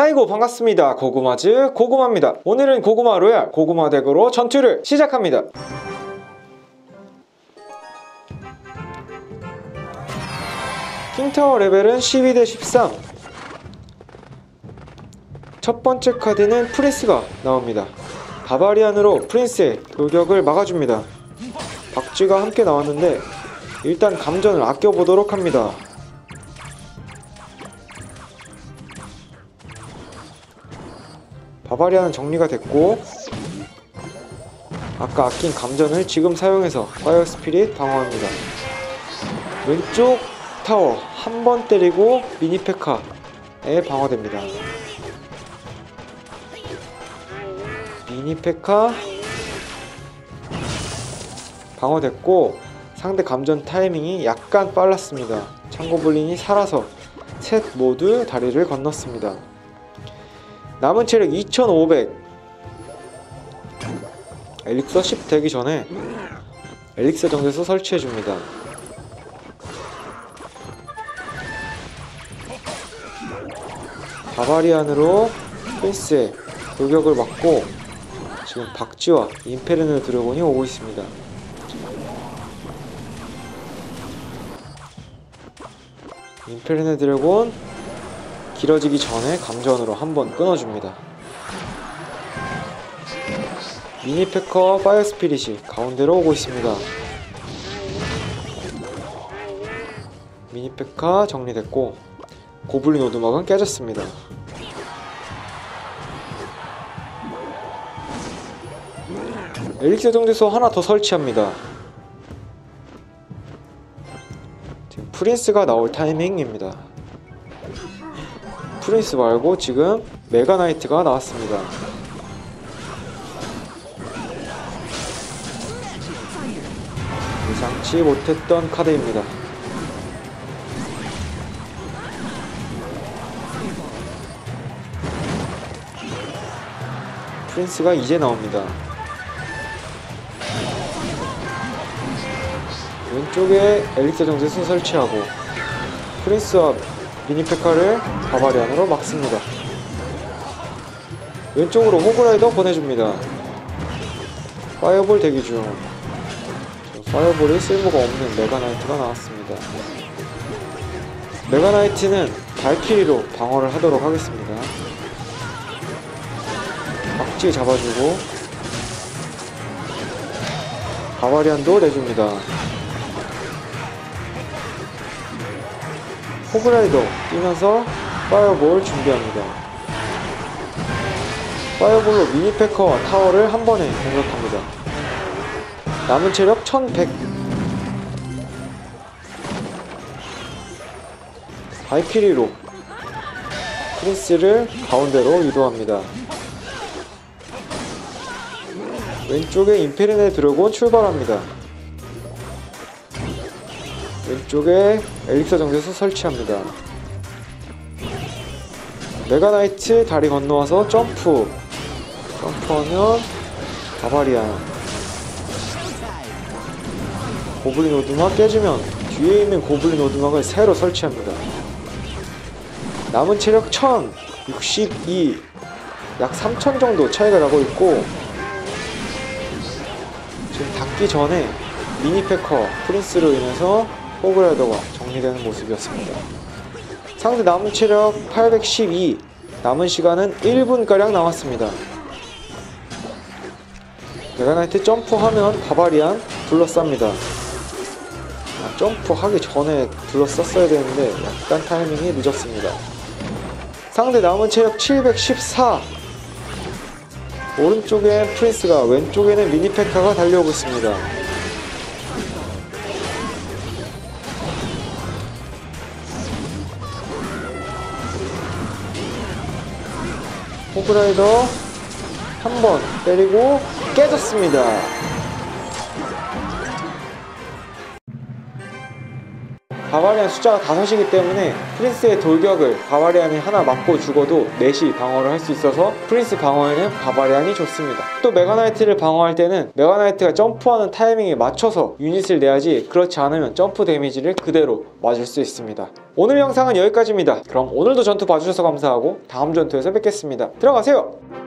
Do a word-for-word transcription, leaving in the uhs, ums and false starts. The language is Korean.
아이고 반갑습니다. 고구마즈 고구마입니다. 오늘은 고구마 로얄 고구마 덱으로 전투를 시작합니다. 킹타워 레벨은 십이 대 십삼. 첫 번째 카드는 프린스가 나옵니다. 바바리안으로 프린스의 돌격을 막아줍니다. 박쥐가 함께 나왔는데 일단 감전을 아껴보도록 합니다. 바바리안은 정리가 됐고 아까 아낀 감전을 지금 사용해서 파이어 스피릿 방어합니다. 왼쪽 타워 한 번 때리고 미니 페카에 방어됩니다. 미니 페카 방어됐고 상대 감전 타이밍이 약간 빨랐습니다. 창고블린이 살아서 셋 모두 다리를 건넜습니다. 남은 체력 이천오백. 엘릭서 십 되기 전에 엘릭서 정제소 설치해줍니다. 바바리안으로 프린스의 돌격을 막고 지금 박쥐와 임페르노 드래곤이 오고 있습니다. 임페르노 드래곤 길어지기 전에 감전으로 한번 끊어줍니다. 미니페커와 파이어 스피릿이 가운데로 오고 있습니다. 미니페카 정리됐고 고블린 오두막은 깨졌습니다. 엘릭서 정제소 하나 더 설치합니다. 지금 프린스가 나올 타이밍입니다. 프린스 말고 지금 메가나이트가 나왔습니다. 예상치 못했던 카드입니다. 프린스가 이제 나옵니다. 왼쪽에 엘릭서 정제소 설치하고 프린스와 미니페카를 바바리안으로 막습니다. 왼쪽으로 호그라이더 보내줍니다. 파이어볼 대기 중. 파이어볼이 쓸모가 없는 메가나이트가 나왔습니다. 메가나이트는 발키리로 방어를 하도록 하겠습니다. 박쥐 잡아주고 바바리안도 내줍니다. 호그라이더 뛰면서 파이어볼 준비합니다. 파이어볼로 미니페커와 타워를 한 번에 공격합니다. 남은 체력 천백. 발키리로 프린스를 가운데로 유도합니다. 왼쪽에 임페르네 드래곤 출발합니다. 왼쪽에 엘릭서 정제소 설치합니다. 메가나이트 다리 건너와서 점프. 점프하면 바바리안. 고블린 오두막 깨지면 뒤에 있는 고블린 오두막을 새로 설치합니다. 남은 체력 천육십이. 약 삼천 정도 차이가 나고 있고 지금 닿기 전에 미니페커 프린스로 인해서 호그라이더가 정리되는 모습이었습니다. 상대 남은 체력 팔백십이. 남은 시간은 일 분가량 남았습니다. 메가나이트 점프하면 바바리안 둘러쌉니다. 아, 점프하기 전에 둘러쌌어야 되는데 약간 타이밍이 늦었습니다. 상대 남은 체력 칠백십사. 오른쪽에 프린스가, 왼쪽에는 미니페카가 달려오고 있습니다. 호그라이더 한 번 때리고 깨졌습니다. 바바리안 숫자가 다섯이기 때문에 프린스의 돌격을 바바리안이 하나 맞고 죽어도 넷이 방어를 할 수 있어서 프린스 방어에는 바바리안이 좋습니다. 또 메가나이트를 방어할 때는 메가나이트가 점프하는 타이밍에 맞춰서 유닛을 내야지 그렇지 않으면 점프 데미지를 그대로 맞을 수 있습니다. 오늘 영상은 여기까지입니다. 그럼 오늘도 전투 봐주셔서 감사하고 다음 전투에서 뵙겠습니다. 들어가세요!